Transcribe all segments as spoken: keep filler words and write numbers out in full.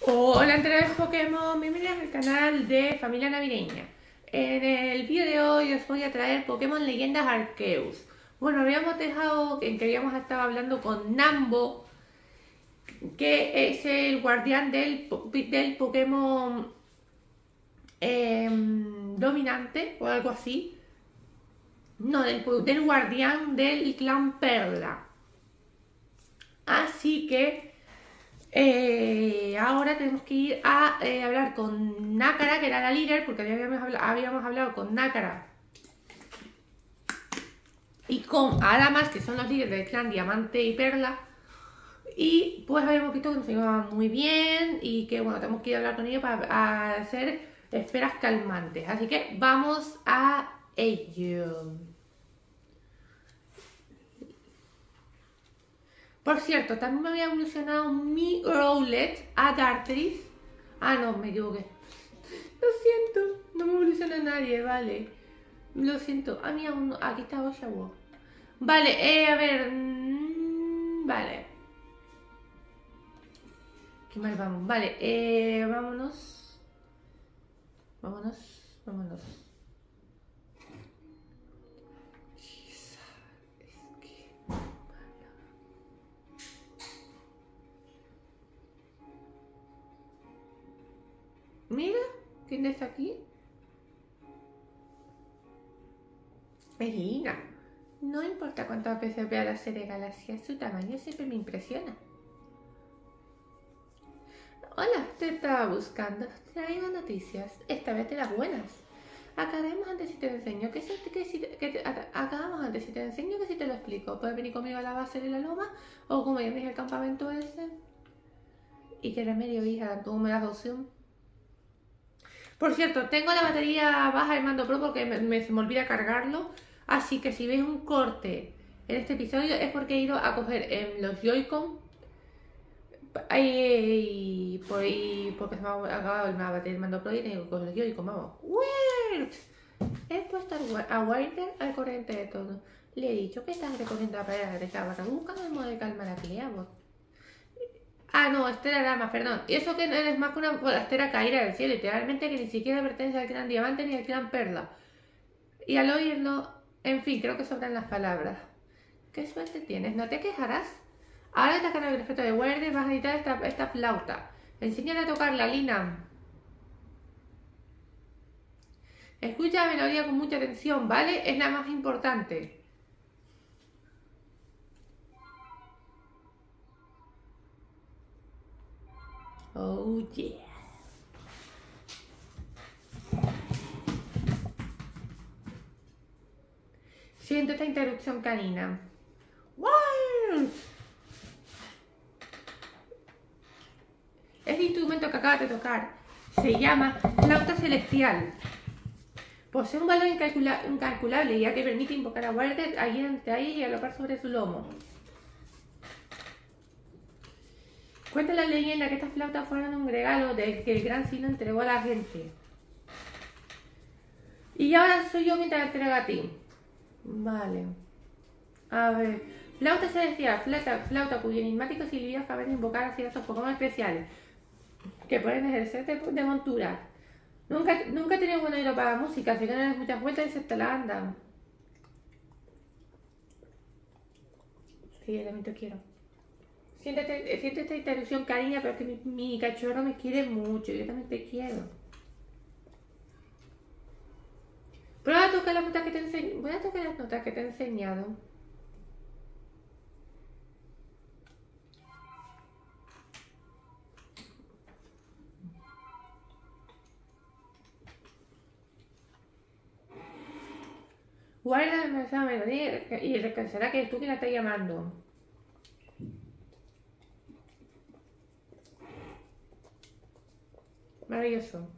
Hola, entrenadores Pokémon, bienvenidos al canal de Familia Navideña. En el vídeo de hoy os voy a traer Pokémon Leyendas Arceus. Bueno, habíamos dejado en que habíamos estado hablando con Nambo, que es el guardián del, del Pokémon eh, dominante o algo así. No, del, del guardián del clan Perla. Así que Eh, ahora tenemos que ir a eh, hablar con Nácara, que era la líder, porque habíamos hablado, habíamos hablado con Nácara y con Adamas, que son los líderes del clan Diamante y Perla. Y pues habíamos visto que nos iban muy bien y que bueno, tenemos que ir a hablar con ellos para hacer esferas calmantes. Así que vamos a ello. Por cierto, también me había evolucionado mi Rowlet a Darkrai. Ah, no, me equivoqué. Lo siento, no me evoluciona nadie, vale. Lo siento. Ah, mira, uno, aquí está Oshawa. Vale, eh, a ver. Mmm, vale. Qué mal vamos. Vale, eh, vámonos. Vámonos, vámonos. Mira, ¿quién está aquí? Melina. No importa cuántas veces vea la serie Galaxia, su tamaño siempre me impresiona. Hola, te estaba buscando. Traigo noticias, esta vez de las buenas. Acabamos antes si te enseño que, si, que, si, que te, acabamos antes si te enseño que si te lo explico. ¿Puedes venir conmigo a la base de la loma? O como ya me dije, el campamento ese. ¿Y qué remedio, hija? ¿Tú me das opción? Por cierto, tengo la batería baja del mando Pro porque me, me, se me olvida cargarlo. Así que si veis un corte en este episodio es porque he ido a coger en los Joy-Con. Y, por, y porque se me ha acabado la batería del mando Pro y tengo que coger los Joy-Con. Vamos. ¡Weird! He puesto a Wilder al corriente de todo. Le he dicho que estás recorriendo la pared de esta barra. Buscando el modo de calma la Cleavor. Ah, no, Estela Damas, perdón. Y eso que no es más que una forastera caída del cielo, literalmente, que ni siquiera pertenece al clan Diamante ni al clan Perla. Y al oírlo, en fin, creo que sobran las palabras. ¿Qué suerte tienes? ¿No te quejarás? Ahora te has ganado el respeto de Werder, vas a editar esta, esta flauta. Enséñale a tocarla, Lina. Escucha la melodía con mucha atención, ¿vale? Es la más importante. Oh, yeah. Siento esta interrupción canina. ¡Wow! Este instrumento que acabas de tocar se llama flauta celestial. Posee un valor incalcula incalculable, ya que permite invocar a Werder allí entre ahí y alopar sobre su lomo. Cuenta la leyenda que estas flautas fueron un regalo del que el gran Sino entregó a la gente. Y ahora soy yo quien te la entrega a ti. Vale. A ver. Flauta celestial, flauta, flauta cuyos enigmáticos silbidos caben invocar a ciertos Pokémon especiales que pueden ejercer de, de montura. Nunca, nunca he tenido buen oído para la música, así que no les muchas vueltas y se te la andan. Sí, yo también te quiero. Siéntete, siente esta interrupción, cariño, pero es que mi, mi cachorro me quiere mucho. Yo también te quiero. Prueba a tocar las notas que te he enseñado. Voy a tocar las notas que te he enseñado. Guarda esa melodía y descansará que es tú quien la estás llamando. Maravilloso.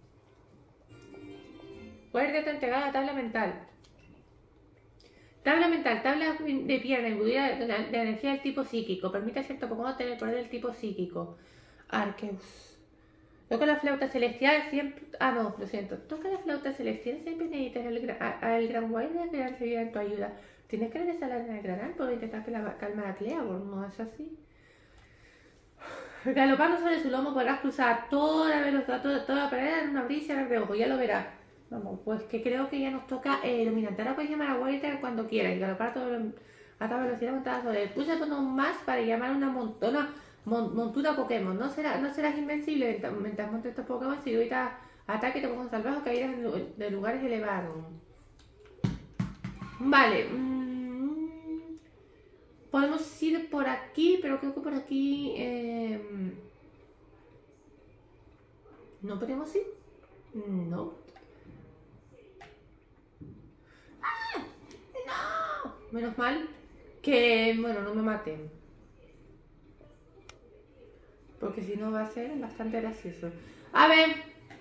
Guarda te entregada a tabla mental. Tabla mental, tabla de piedra embudida de, de energía del tipo psíquico. Permite a cierto Pokémon tener el poder del tipo psíquico. Arceus. Toca la flauta celestial siempre... Ah, no, lo siento. Toca la flauta celestial siempre necesitas al gran Wilder que recibir en tu ayuda. Tienes que regresar al granal por intentar que la calma la Cleavor. No es así. Galopando sobre su lomo podrás cruzar toda la velocidad, toda, toda la pared en una brisa de reojo, ya lo verás. Vamos, pues que creo que ya nos toca eh, dominante. Ahora puedes llamar a Walter cuando quieras y galopar todo lo, a toda velocidad montada sobre él. Pulsa el botón más para llamar a una montona, mon, montura Pokémon. No, será, no serás invencible mientras montes estos Pokémon si evitas ataque, te pongas salvajes o caídas de lugares elevados. Vale. Mmm, podemos ir por aquí, pero creo que por aquí... Eh, ¿no podemos ir? No. ¡Ah! ¡No! Menos mal que, bueno, no me maten. Porque si no va a ser bastante gracioso. A ver.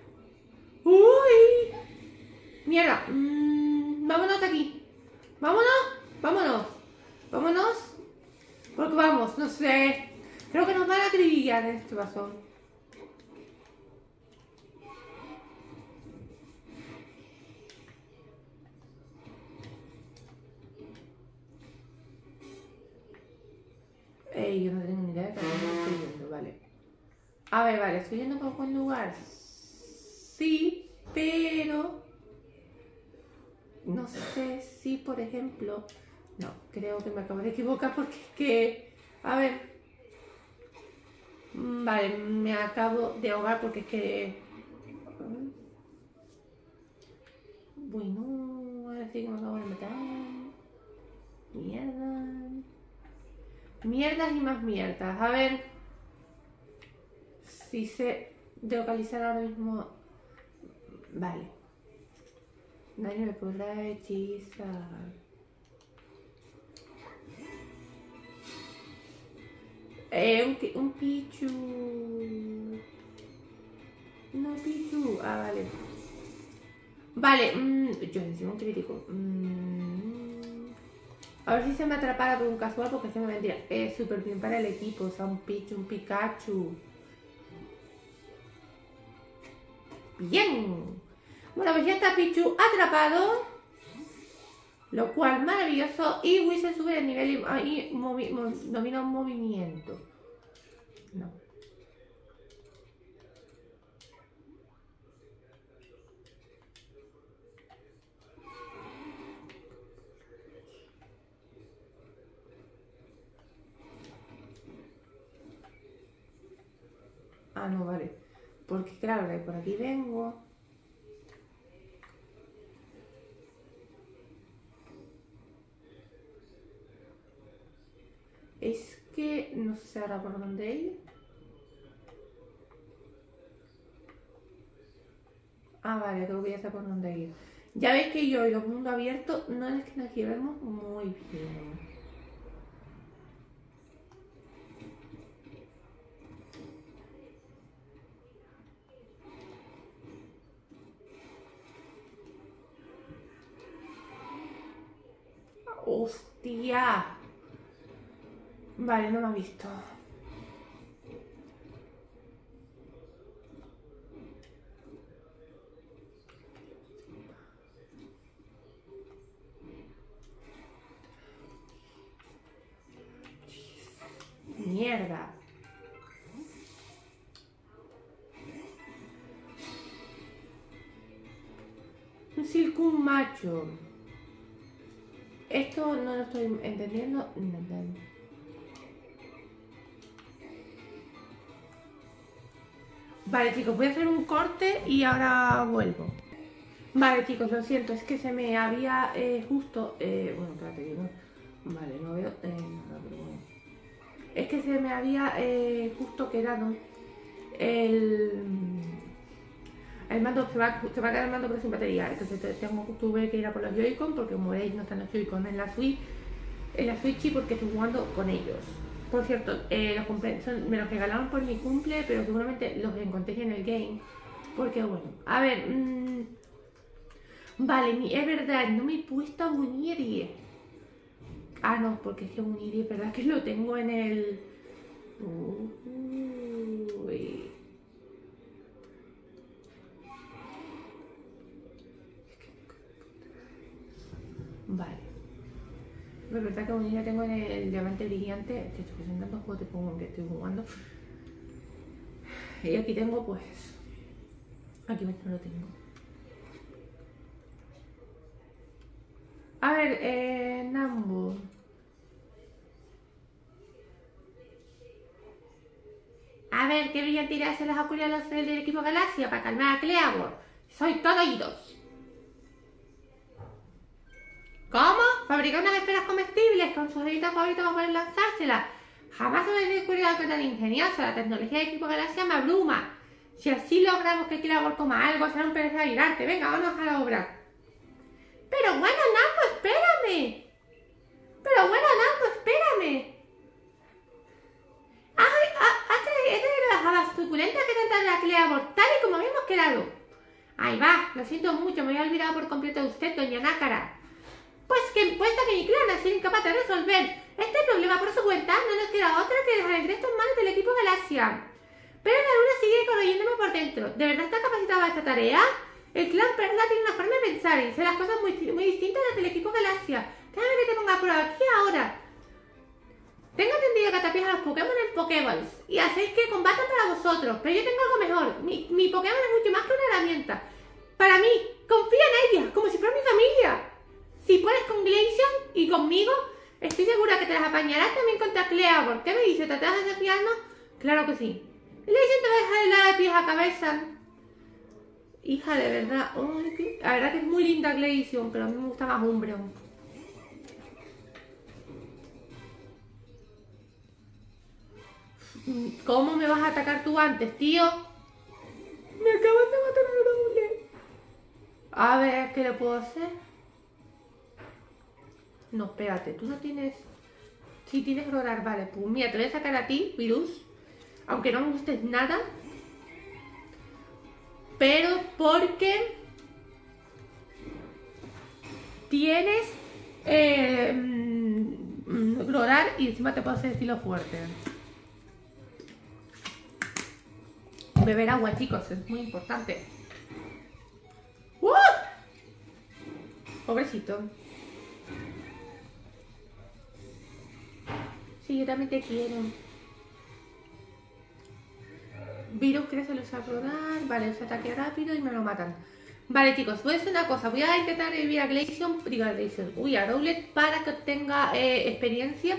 ¡Uy! Mierda. Mm, vámonos de aquí. Vámonos. Vámonos. Vámonos. Porque vamos, no sé. Creo que nos van a acribillar en este vaso. Ey, yo no tengo ni idea de cómo estoy yendo, vale. A ver, vale, estoy yendo por buen lugar. Sí, pero... no sé si, por ejemplo... no, creo que me acabo de equivocar porque es que... a ver... vale, me acabo de ahogar porque es que... bueno, ahora sí que me acabo de matar. Mierda. Mierdas y más mierdas. A ver... si sé localizar ahora mismo... vale. Nadie me podrá hechizar. Eh, un, un Pichu. No, Pichu. Ah, vale. Vale, mmm, yo encima un crítico. Mm, a ver si se me atrapara con un casual porque se me vendría eh, súper bien para el equipo. O sea, un Pichu, un Pikachu. Bien. Bueno, pues ya está Pichu atrapado. Lo cual, maravilloso. Y Wii se sube de nivel y, y movi, movi, domina un movimiento. No. Ah, no, vale. Porque claro, por aquí vengo. Es que no sé ahora por dónde ir. Ah, vale, creo que ya sé por dónde ir. Ya veis que yo y los mundos abiertos no es que nos llevemos muy bien. ¡Hostia! Vale, no me ha visto. Mierda. Un Silcoon macho. Esto no lo estoy entendiendo. Vale, chicos, voy a hacer un corte y ahora vuelvo. Vale, chicos, lo siento, es que se me había eh, justo... Eh, bueno, espérate, no... vale, no veo... Eh, no, pero bueno. Es que se me había eh, justo quedado el... el mando, se va, se va a quedar el mando pero sin batería. Entonces tengo, tuve que ir a por los Joy-Con porque como veréis no están los Joy-Con en la Switch, en la Switch porque estoy jugando con ellos. Por cierto, eh, los compré, son, me los regalaron por mi cumple, pero seguramente los encontré en el game. Porque bueno, a ver... Mmm, vale, es verdad, no me he puesto a Buniri. Ah, no, porque es que Buniri es verdad que lo tengo en el... Uy. Vale. Es verdad que Buniri lo tengo en el diamante brillante. Te estoy presentando juegos de Pokémon que estoy jugando. Y aquí tengo pues... Aquí no lo tengo. A ver, eh, Nambo. A ver, ¿qué brillantina se les ocurrió a los del equipo Galaxia para calmar a Cleavor? Soy todo oídos. ¿Cómo? Fabricar unas esferas comestibles con sus evitas favoritos para poder lanzárselas. Jamás se me había ocurrido algo tan ingenioso. La tecnología del equipo Galaxia me abruma. Si así logramos que Cleavor coma algo, será un pereza ayudarte. Venga, vamos a la obra. Pero bueno, Nambo, espérame. Pero bueno, Nambo, espérame. ¡Ay! ¡Hasta he traído las habas suculentas que tentaron la Cleavor, tal y como habíamos quedado! Ahí va, lo siento mucho, me había olvidado por completo de usted, doña Nácara. Pues que puesto que mi clan ha sido incapaz de resolver este problema por su cuenta, no nos queda otra que dejar el resto en manos del equipo Galaxia. Pero la luna sigue corroyéndome por dentro. ¿De verdad está capacitado para esta tarea? El clan Perla tiene una forma de pensar y dice las cosas muy, muy distintas a las del equipo Galaxia. Déjame que te ponga por aquí ahora. Tengo entendido que atrapáis a los Pokémon en Pokéballs y hacéis que combatan para vosotros, pero yo tengo algo mejor. Mi, mi Pokémon es mucho más que una herramienta. Para mí, confía en ella, como si fuera mi familia. Si puedes con Glaceon y conmigo, estoy segura que te las apañarás también contra Cleavor. ¿Qué me dice? ¿Te atreves a desafiarnos? Claro que sí. Glaceon te va a dejar helada de pies a cabeza. Hija, de verdad. Oh, ¿qué? La verdad que es muy linda Glaceon, pero a mí me gusta más Umbreon. ¿Cómo me vas a atacar tú antes, tío? Me acaban de matar a doble. A ver, ¿qué le puedo hacer? No, espérate, tú no tienes... Sí, tienes Grorar, vale. Pues mira, te voy a sacar a ti, Virus. Aunque no me gustes nada. Pero porque... Tienes... Eh, mm, Grorar y encima te puedo hacer estilo fuerte. Beber agua, chicos, es muy importante. ¡Uh! Pobrecito. Sí, yo también te quiero. Virus crece al usar rodar. Vale, usa ataque rápido y me lo matan. Vale, chicos, voy a hacer una cosa. Voy a intentar revivir a Glaceon. Digo a Glaceon. Uy, a Rowlet para que obtenga eh, experiencia.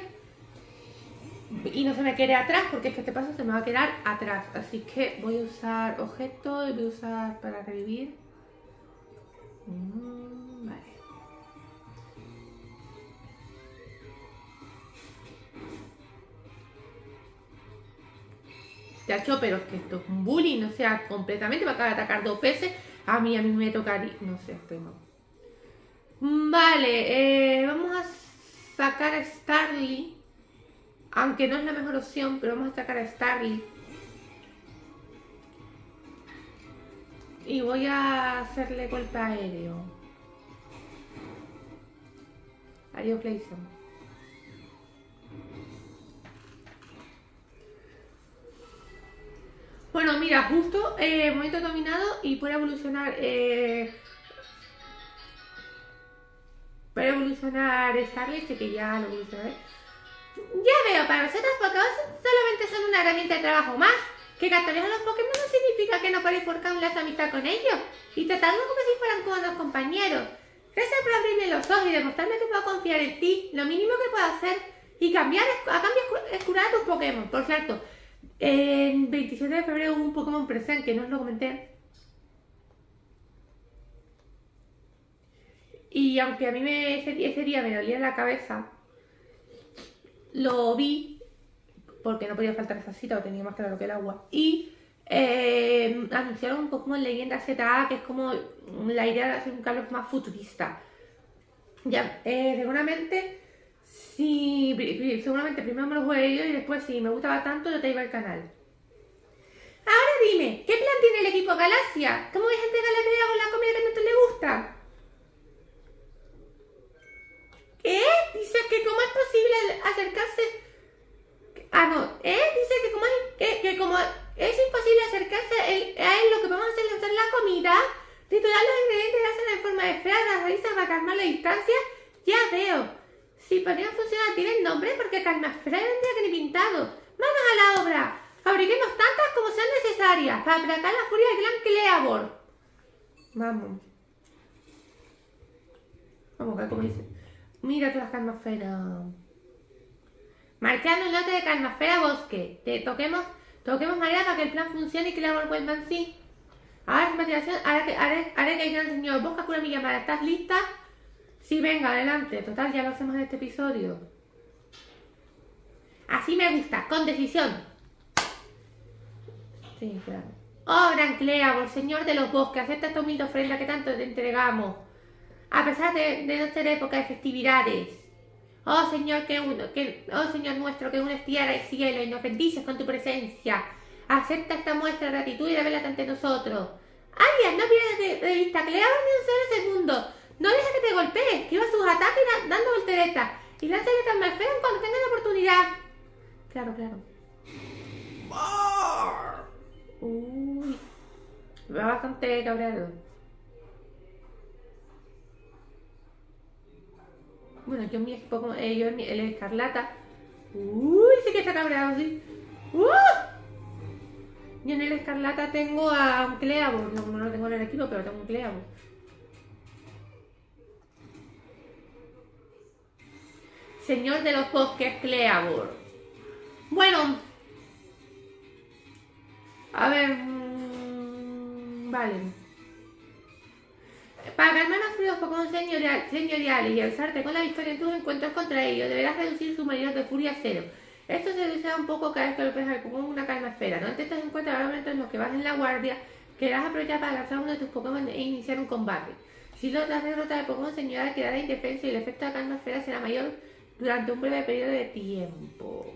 Y no se me quede atrás, porque es que este paso se me va a quedar atrás. Así que voy a usar objeto y voy a usar para revivir. Mm, vale. Chacho, pero es que esto es un bullying, o sea, completamente me acaba de atacar dos veces. A mí, a mí me tocaría. No sé, estoy mal. Vale, eh, vamos a sacar a Starly. Aunque no es la mejor opción, pero vamos a sacar a Starly. Y voy a hacerle golpe aéreo. Adiós, Glaceon. Bueno, mira, justo eh, momento dominado y puede evolucionar. Eh, puede evolucionar Starly, que ya lo evolucionaré. Ya veo, para vosotros Pokémon solamente son una herramienta de trabajo más. Que capturar a los Pokémon no significa que no podéis forjar un lazo de amistad con ellos y tratarlos como si fueran cómodos compañeros. Gracias por abrirme los ojos y demostrarme que puedo confiar en ti. Lo mínimo que puedo hacer y cambiar a cambio es curar a tus Pokémon. Por cierto, en veintisiete de febrero hubo un Pokémon presente que no os lo comenté. Y aunque a mí me, ese, ese día me dolía la cabeza, lo vi porque no podía faltar esa cita o tenía más claro que el agua. Y eh, anunciaron un Pokémon Leyenda Z A, que es como la idea de hacer un cambio más futurista. Ya, eh, seguramente, si, seguramente primero me lo juegue yo y después, si me gustaba tanto, lo traigo al canal. Ahora dime, ¿qué plan tiene el equipo Galaxia? ¿Cómo vais a entregar la comida con la comida que tanto le gusta? ¿Qué? Dice que cómo es posible acercarse... Ah, no. ¿Eh? Dice que como es, que, que como es imposible acercarse el, a él, lo que podemos hacer es lanzar la comida, triturar los ingredientes y hacerla en forma de esfera, las raíces para calmar la distancia. Ya veo. Si podrían funcionar, ¿tienen nombre? Porque calma esfera vendría que ni pintado. ¡Vamos a la obra! Fabriquemos tantas como sean necesarias para aplacar la furia del clan Cleavor. Vamos. Vamos a ver cómo dice. Mira todas las calmasferas. Marchando un lote de calmasfera bosque. Te toquemos, toquemos madera para que el plan funcione y Cleavor vuelva en sí. Ahora, motivación, haré que, haré, haré que el gran señor Bosca cura mi llamada. ¿Estás lista? Sí, venga, adelante. Total, ya lo hacemos en este episodio. Así me gusta, con decisión. Sí, claro. Oh, gran Cleavor, señor de los bosques, acepta esta humilde ofrenda que tanto te entregamos. A pesar de, de no ser época de festividades. Oh, señor, que uno, que, oh, señor nuestro, que uno es tierra y cielo y nos bendices con tu presencia. Acepta esta muestra de gratitud y revélate ante nosotros. Arias, no pierdas de, de vista Cleavor ni un solo segundo. No dejes que te golpee, esquiva sus ataques dando volteretas. Y lánzale calmasfera cuando tengas la oportunidad. Claro, claro. Uy. Va bastante cabreado. Bueno, yo en mi Pokémon, eh, yo en mi, el Escarlata. Uy, sí que está cabreado, sí. ¡Uh! Yo en el Escarlata tengo a un Cleavor. No, no lo tengo en el equipo, pero tengo un Cleavor. Señor de los bosques Cleavor. Bueno. A ver. Mmm, vale. Para calmar los fríos Pokémon señorial, señoriales y alzarte con la victoria en tus encuentros contra ellos, deberás reducir su medida de furia a cero. Esto se reducirá un poco cada vez que golpees al Pokémon una calmasfera. No intentes en cuenta los momentos en los que vas en la guardia, que deberás aprovechar para lanzar uno de tus Pokémon e iniciar un combate. Si logras derrotar al Pokémon señorial, quedará indefenso y el efecto de la calmasfera será mayor durante un breve periodo de tiempo.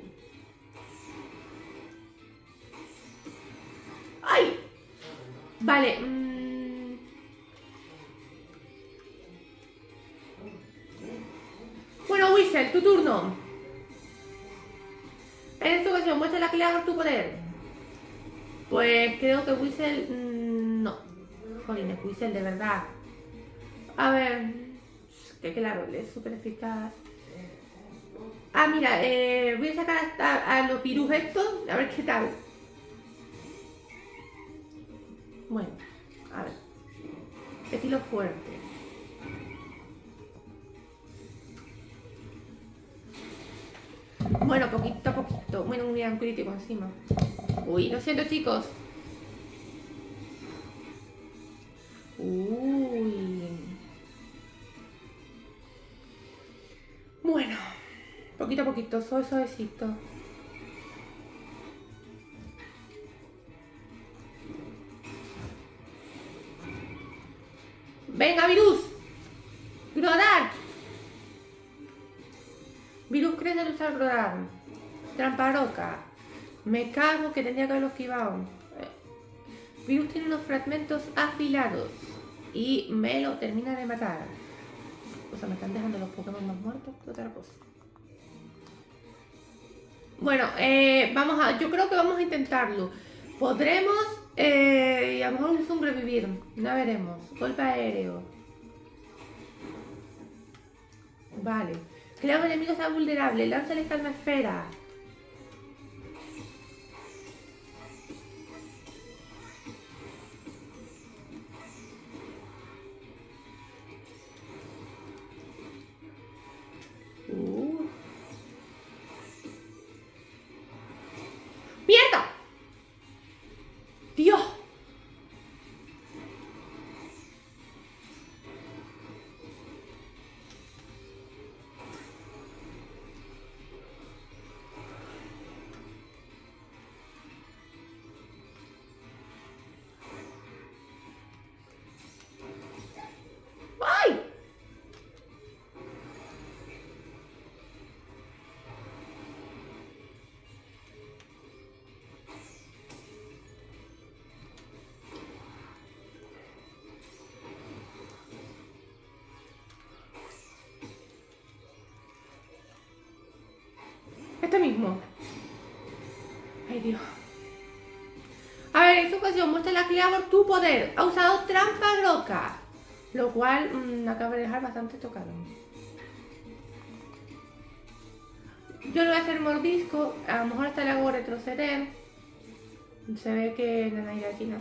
¡Ay! Vale. Mmm... Bueno, Whistle, tu turno. En esta ocasión, muestra a Cleavor tu poder. Pues creo que Whistle... Mmm, no. Jolines, Whistle de verdad. A ver... Que claro, es súper eficaz. Ah, mira, eh, voy a sacar a, a los virus estos, a ver qué tal. Bueno, a ver. Estilo fuerte. Bueno, poquito a poquito. Bueno, un gran crítico encima. Uy, lo siento, chicos. Uy. Bueno. Poquito a poquito, suave, suavecito. ¡Venga, virus! ¡Grodar! Virus crece al usar Grodar. Trampa roca. Me cago que tendría que haberlo esquivado. Virus tiene unos fragmentos afilados. Y me lo termina de matar. O sea, me están dejando los Pokémon más muertos que otra cosa. Bueno, eh, vamos a, yo creo que vamos a intentarlo. Podremos, eh, y a lo mejor sobrevivir. Ya veremos. Golpe aéreo. Vale. Creo que el enemigo está vulnerable. Lánzale calmasfera. Uh. ¡Mierda! ¡Dios! ¡Ay! Este mismo. Ay, Dios. A ver, en esta ocasión muestra a Cleavor tu poder. Ha usado trampa roca. Lo cual mmm, acaba de dejar bastante tocado. Yo lo voy a hacer mordisco. A lo mejor hasta le hago retroceder. Se ve que en la Navidad China.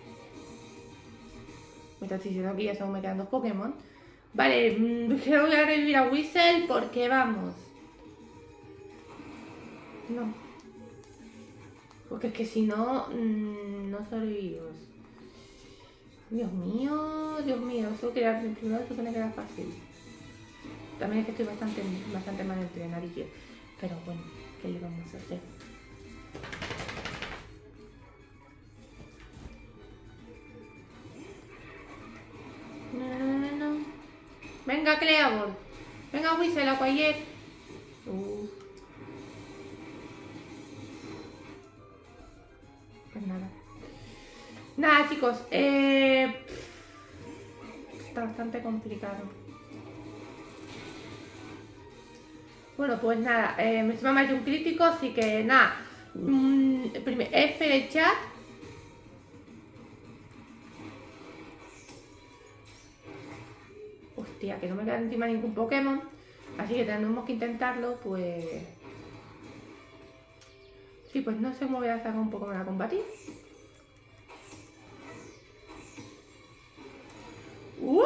Me está diciendo que ya solo me quedan dos Pokémon. Vale, mmm, quiero voy a revivir a Whistle porque vamos. No. Porque es que si no, mmm, no sobrevivimos. Dios mío, Dios mío, eso que era, primero supone que era fácil. También es que estoy bastante, bastante mal entrenadillo. Pero bueno, ¿qué le vamos a hacer? No, no, no, no. Venga, Cleavor. Venga, Whistle, a Quiet. Uh. Pues nada. Nada, chicos. Eh... Está bastante complicado. Bueno, pues nada. Eh, me se me ha hecho un crítico, así que nada. Mm, primero, F de chat. Hostia, que no me queda encima ningún Pokémon. Así que tenemos que intentarlo, pues... Sí, pues no sé cómo voy a sacar un Pokémon a combatir. ¡Uh!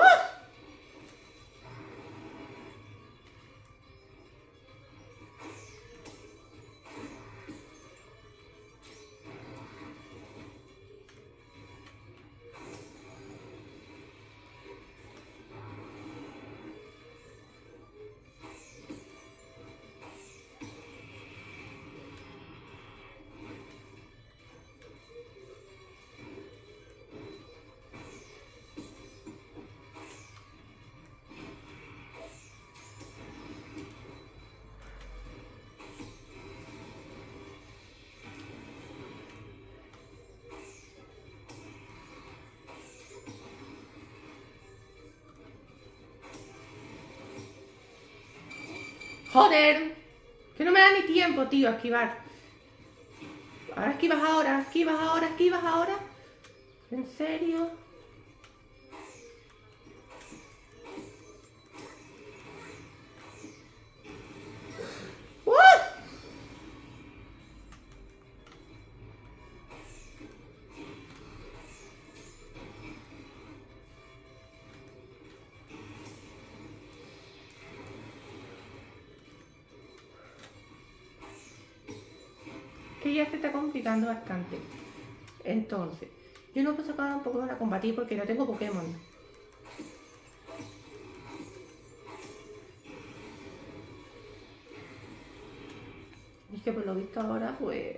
Joder, que no me da ni tiempo, tío, a esquivar. Ahora esquivas ahora, esquivas ahora, esquivas ahora. ¿En serio? ¡Uh! Que ya se está complicando bastante. Entonces, yo no puedo sacar un Pokémon a combatir porque no tengo Pokémon. Y es que por lo visto ahora, pues...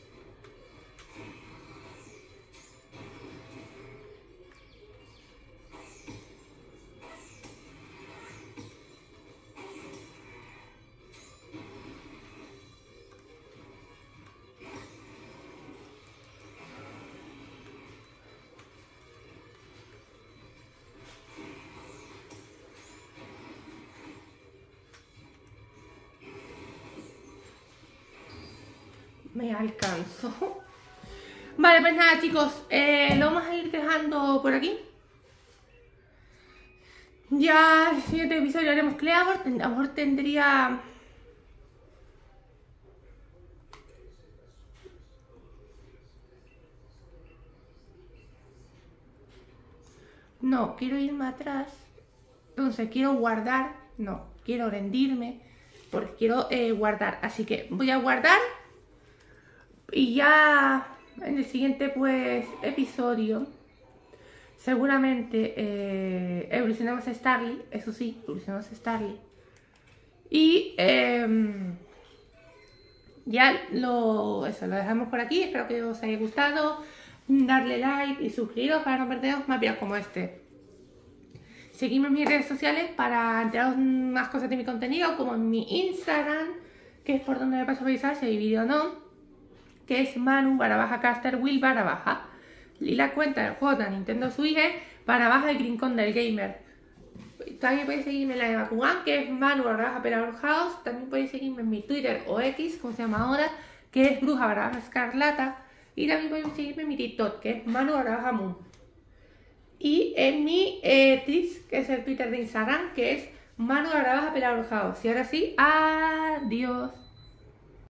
Me alcanzo. Vale, pues nada, chicos, eh, lo vamos a ir dejando por aquí. Ya el siguiente episodio haremos Cleavor. A lo mejor tendría... No, quiero irme atrás. Entonces quiero guardar. No, quiero rendirme. Porque quiero eh, guardar. Así que voy a guardar. Y ya en el siguiente pues episodio seguramente eh, evolucionamos a Starly. Eso sí, evolucionamos a Starly. Y eh, ya lo, eso, lo dejamos por aquí. Espero que os haya gustado. Darle like y suscribiros para no perderos más videos como este. Seguidme en mis redes sociales para enteraros más cosas de mi contenido, como en mi Instagram, que es por donde me paso a revisar si hay vídeo o no, que es Manu barra baja Caster Will barra baja. Y la cuenta del juego de Nintendo Switch barra baja el Rincón del Gamer. También podéis seguirme en la de Bakugan, que es Manu barra baja Pelador House. También podéis seguirme en mi Twitter o X, como se llama ahora, que es Bruja barra baja Escarlata. Y también podéis seguirme en mi TikTok, que es Manu barra baja Moon. Y en mi eh, Twitch, que es el Twitter de Instagram, que es Manu barra baja Pelador House. Y ahora sí, adiós.